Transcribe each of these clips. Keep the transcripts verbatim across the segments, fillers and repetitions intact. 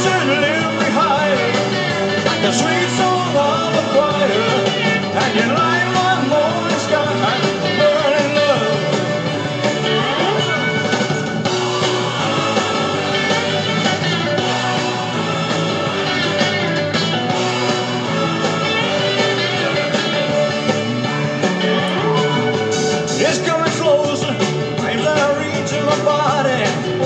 to lift me higher, like the sweet song of a choir, and you light my morning sky, burning love. It's coming closer, flames that are reaching my body.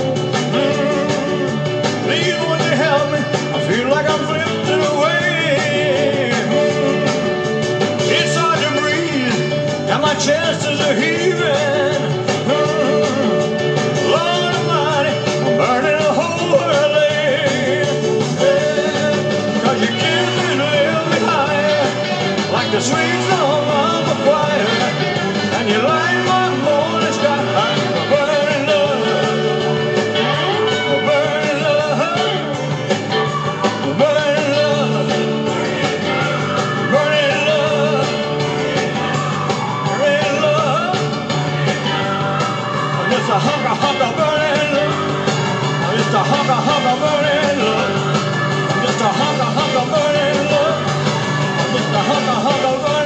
Mm-hmm. Please, would you help me? I feel like I'm drifting away. Mm-hmm. It's hard to breathe, and my chest is a heaving. Mm-hmm. Lord Almighty, I'm burning the whole world in. Yeah. 'Cause you kiss me to lift me higher, like the sweet song of a choir. And you light my morning sky, I'm burning love, burning love, burning love, burning love, burning love. I'm just a hunker, hunker, burning love. I'm just a hunker, hunker, burning love. I'm just a hunker, hunker, burning love. I'm just a hunker, hunker, burning love.